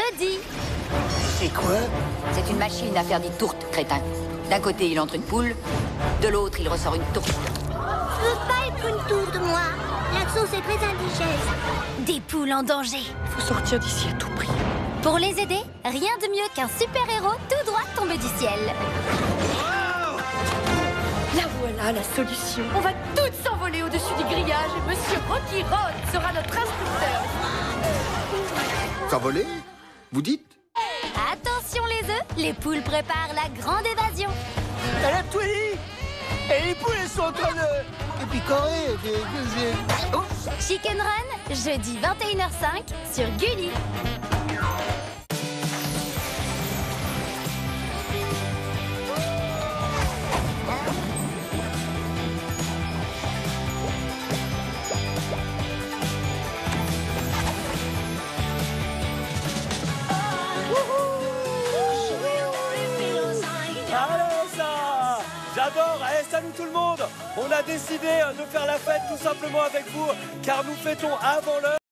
jeudi. C'est quoi? C'est une machine à faire des tourtes, crétin. D'un côté, il entre une poule, de l'autre, il ressort une tourte. Je veux pas être une tourte, moi. La sauce est très indigeste. Des poules en danger. Faut sortir d'ici à tout prix. Pour les aider, rien de mieux qu'un super-héros tout droit tombé du ciel. Là voilà la solution. On va toutes s'envoler au-dessus du grillage et Monsieur Rocky Road sera notre instructeur. S'envoler? Vous dites? Attention les œufs, les poules préparent la grande évasion. Elle a tout dit! Et les poules, elles sont en train de picorer. Chicken Run, jeudi 21h05 sur Gulli. Allez ça! J'adore! Allez, salut tout le monde! On a décidé de faire la fête tout simplement avec vous, car nous fêtons avant l'heure.